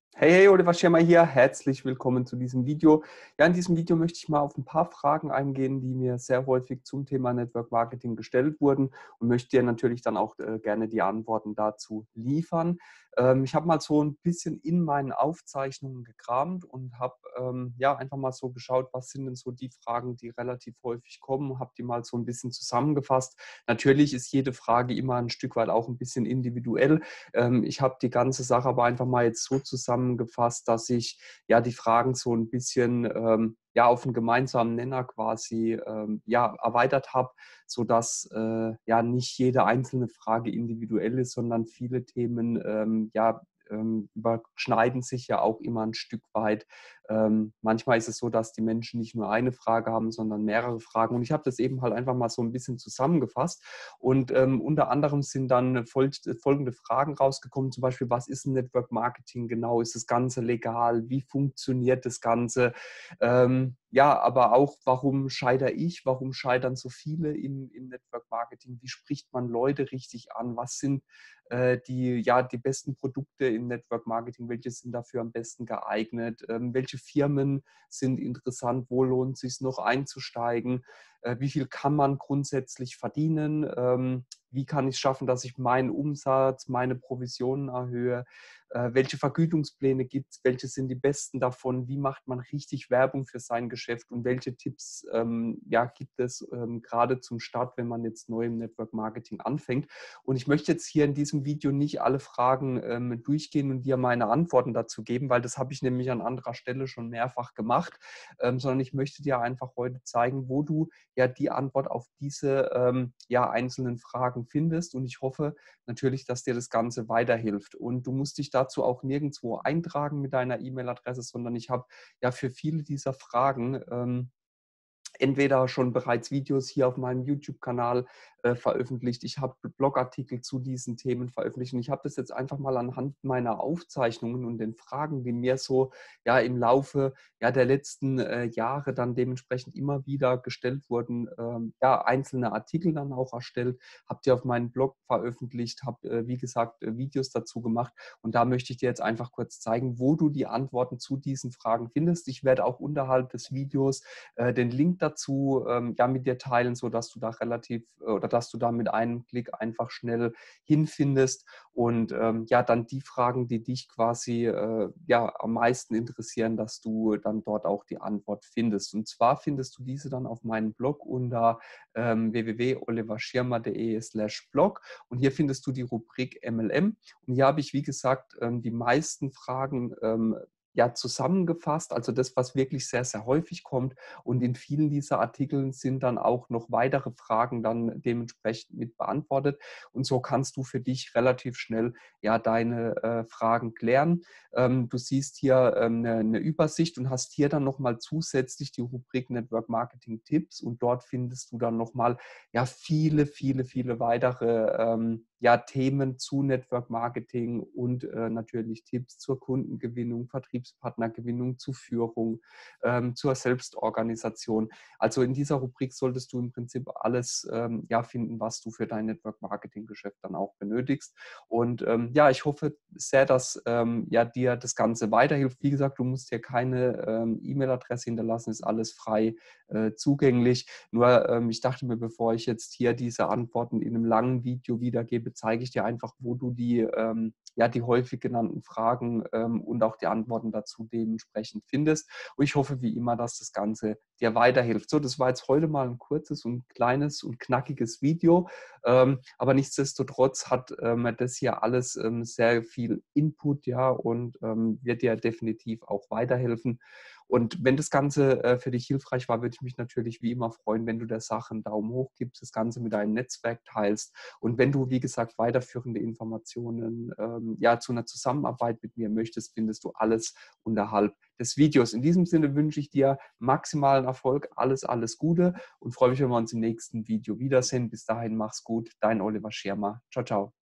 Hey, hey, Oliver Schirmer hier. Herzlich willkommen zu diesem Video. Ja, in diesem Video möchte ich mal auf ein paar Fragen eingehen, die mir sehr häufig zum Thema Network Marketing gestellt wurden und möchte dir natürlich dann auch gerne die Antworten dazu liefern. Ich habe mal so ein bisschen in meinen Aufzeichnungen gekramt und habe ja einfach mal so geschaut, was sind denn so die Fragen, die relativ häufig kommen, habe die mal so ein bisschen zusammengefasst. Natürlich ist jede Frage immer ein Stück weit auch ein bisschen individuell. Ich habe die ganze Sache aber einfach mal jetzt so zusammengefasst, dass ich ja die Fragen so ein bisschen ja auf einen gemeinsamen Nenner quasi ja erweitert habe, sodass ja nicht jede einzelne Frage individuell ist, sondern viele Themen ja überschneiden sich ja auch immer ein Stück weit. Manchmal ist es so, dass die Menschen nicht nur eine Frage haben, sondern mehrere Fragen. Und ich habe das eben halt einfach mal so ein bisschen zusammengefasst. Und unter anderem sind dann folgende Fragen rausgekommen, zum Beispiel, was ist ein Network Marketing genau? Ist das Ganze legal? Wie funktioniert das Ganze? Ja, aber auch, warum scheitere ich? Warum scheitern so viele im Network Marketing? Wie spricht man Leute richtig an? Was sind die besten Produkte im Network Marketing? Welche sind dafür am besten geeignet? Welche Firmen sind interessant? Wo lohnt es sich noch einzusteigen? Wie viel kann man grundsätzlich verdienen? Wie kann ich es schaffen, dass ich meinen Umsatz, meine Provisionen erhöhe? Welche Vergütungspläne gibt es? Welche sind die besten davon? Wie macht man richtig Werbung für sein Geschäft? Und welche Tipps ja, gibt es gerade zum Start, wenn man jetzt neu im Network Marketing anfängt? Und ich möchte jetzt hier in diesem Video nicht alle Fragen durchgehen und dir meine Antworten dazu geben, weil das habe ich nämlich an anderer Stelle schon mehrfach gemacht, sondern ich möchte dir einfach heute zeigen, wo du ja die Antwort auf diese ja, einzelnen Fragen findest. Und ich hoffe natürlich, dass dir das Ganze weiterhilft. Und du musst dich dazu auch nirgendwo eintragen mit deiner E-Mail-Adresse, sondern ich habe ja für viele dieser Fragen entweder schon bereits Videos hier auf meinem YouTube-Kanal veröffentlicht. Ich habe Blogartikel zu diesen Themen veröffentlicht. Und ich habe das jetzt einfach mal anhand meiner Aufzeichnungen und den Fragen, die mir so ja im Laufe ja, der letzten Jahre dann dementsprechend immer wieder gestellt wurden, ja, einzelne Artikel dann auch erstellt, habe die auf meinen Blog veröffentlicht, habe, wie gesagt, Videos dazu gemacht. Und da möchte ich dir jetzt einfach kurz zeigen, wo du die Antworten zu diesen Fragen findest. Ich werde auch unterhalb des Videos den Link dazu ja, mit dir teilen, sodass du da relativ oder dass du da mit einem Klick einfach schnell hinfindest und ja, dann die Fragen, die dich quasi ja, am meisten interessieren, dass du dann dort auch die Antwort findest. Und zwar findest du diese dann auf meinem Blog unter www.oliverschirmer.de/blog und hier findest du die Rubrik MLM und hier habe ich, wie gesagt, die meisten Fragen ja, zusammengefasst, also das, was wirklich sehr, sehr häufig kommt. Und in vielen dieser Artikeln sind dann auch noch weitere Fragen dann dementsprechend mit beantwortet. Und so kannst du für dich relativ schnell ja deine Fragen klären. Du siehst hier eine Übersicht und hast hier dann nochmal zusätzlich die Rubrik Network Marketing Tipps und dort findest du dann nochmal ja viele weitere ja, Themen zu Network Marketing und natürlich Tipps zur Kundengewinnung, Vertriebspartnergewinnung, zu Führung, zur Selbstorganisation. Also in dieser Rubrik solltest du im Prinzip alles ja, finden, was du für dein Network-Marketing-Geschäft dann auch benötigst. Und ja, ich hoffe sehr, dass ja, dir das Ganze weiterhilft. Wie gesagt, du musst hier keine E-Mail-Adresse hinterlassen, ist alles frei zugänglich. Nur ich dachte mir, bevor ich jetzt hier diese Antworten in einem langen Video wiedergebe, zeige ich dir einfach, wo du die ja, die häufig genannten Fragen und auch die Antworten dazu dementsprechend findest. Und ich hoffe wie immer, dass das Ganze dir weiterhilft. So, das war jetzt heute mal ein kurzes und kleines und knackiges Video. Aber nichtsdestotrotz hat das hier alles sehr viel Input, ja, und wird dir definitiv auch weiterhelfen. Und wenn das Ganze für dich hilfreich war, würde ich mich natürlich wie immer freuen, wenn du der Sache einen Daumen hoch gibst, das Ganze mit deinem Netzwerk teilst. Und wenn du, wie gesagt, weiterführende Informationen ja, zu einer Zusammenarbeit mit mir möchtest, findest du alles unterhalb des Videos. In diesem Sinne wünsche ich dir maximalen Erfolg, alles Gute und freue mich, wenn wir uns im nächsten Video wiedersehen. Bis dahin, mach's gut. Dein Oliver Schirmer. Ciao, ciao.